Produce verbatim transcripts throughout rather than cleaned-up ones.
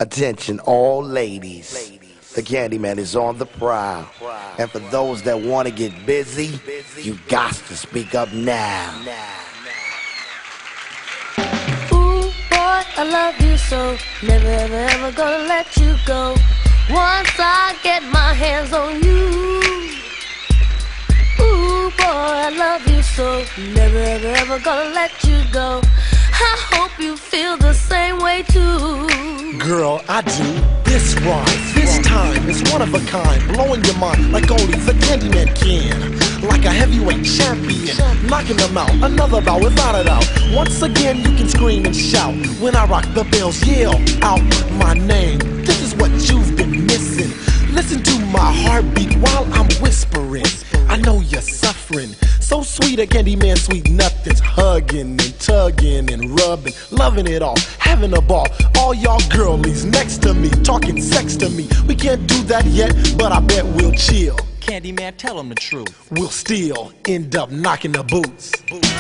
Attention all ladies, the Candyman is on the prowl. And for those that want to get busy, you got to speak up now. Ooh, boy, I love you so, never ever ever gonna let you go. Once I get my hands on you. Ooh, boy, I love you so, never ever ever gonna let you go. I hope you feel the same way too. Girl, I do this right. This time is one of a kind, blowing your mind like only the Candyman can. Like a heavyweight champion, knocking them out, another bout without a doubt. Once again you can scream and shout. When I rock the bells, yell out my name. This is what you've been missing. Listen to my heartbeat while I'm whispering. I know you're suffering. So sweet, a Candyman, sweet nothings. Hugging and tugging and rubbing, loving it all, having a ball. All y'all girlies next to me, talking sex to me. We can't do that yet, but I bet we'll chill. Candyman, tell them the truth. We'll still end up knocking the boots.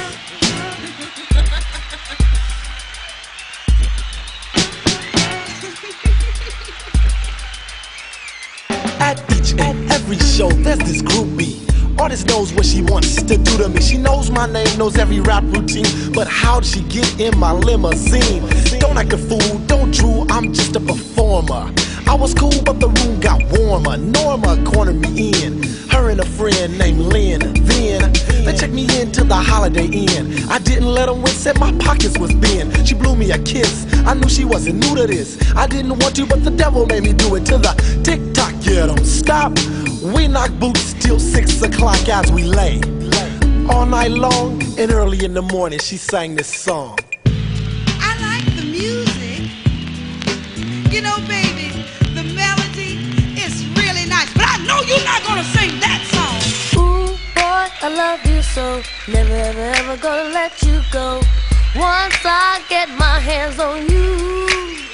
At each and every show, there's this groupie. Artist knows what she wants to do to me. She knows my name, knows every rap routine. But how'd she get in my limousine? Don't act a fool, don't drool, I'm just a performer. I was cool, but the room got warmer. Norma cornered me in, her and a friend named Lynn. Then they checked me into the Holiday Inn. I didn't let them win, said my pockets was thin. She blew me a kiss, I knew she wasn't new to this. I didn't want to, but the devil made me do it. To the tick-tock, yeah, don't stop. We knock boots till six o'clock as we lay. All night long and early in the morning she sang this song. I like the music. You know, baby, the melody is really nice. But I know you're not gonna sing that song. Ooh, boy, I love you so, never ever ever gonna let you go. Once I get my hands on you.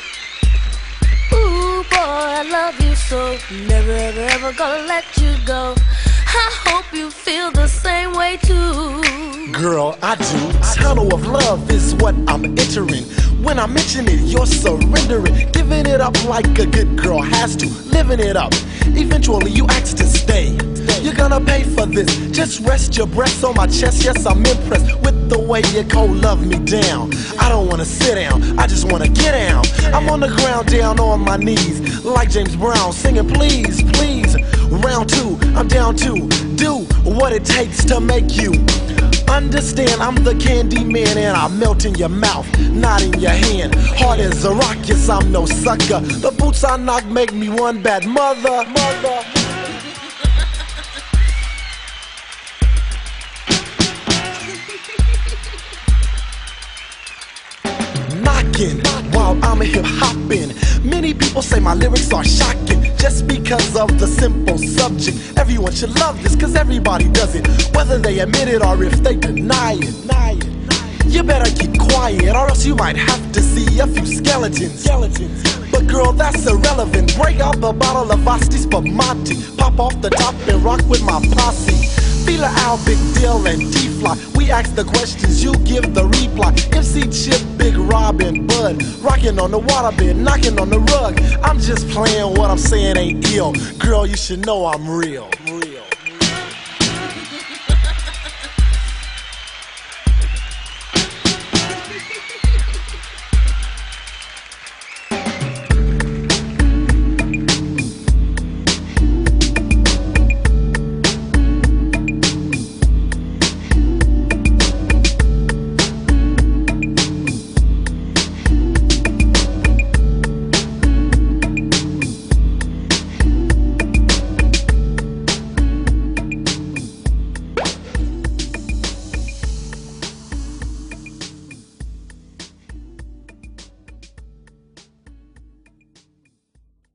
Ooh, boy, I love you so, never ever ever gonna let you go. I hope you feel the same way too. Girl, I do. Tunnel of love is what I'm entering. When I mention it, you're surrendering. Giving it up like a good girl has to. Living it up. Eventually you ask to stay. You're gonna pay for this. Just rest your breasts on my chest. Yes, I'm impressed with the way you cold love me down. I don't wanna sit down, I just wanna get down. I'm on the ground down on my knees, like James Brown singing please, please. Round two, I'm down to do what it takes to make you understand. I'm the Candyman and I melt in your mouth, not in your hand. Hard as a rock, yes, I'm no sucker. The boots I knock make me one bad mother, mother. Knocking while I'm hip hopping. Many people say my lyrics are shocking just because of the simple subject. Everyone should love this cause everybody does it, whether they admit it or if they deny it. You better keep quiet or else you might have to see a few skeletons. But girl, that's irrelevant. Break out the bottle of Asti Spumante, pop off the top and rock with my posse. Feel out, Big Deal and D-Fly. We ask the questions, you give the reply. M C Chip, Big Rob and Bud, rocking on the waterbed, knocking on the rug. I'm just playing, what I'm saying ain't ill. Girl, you should know I'm real.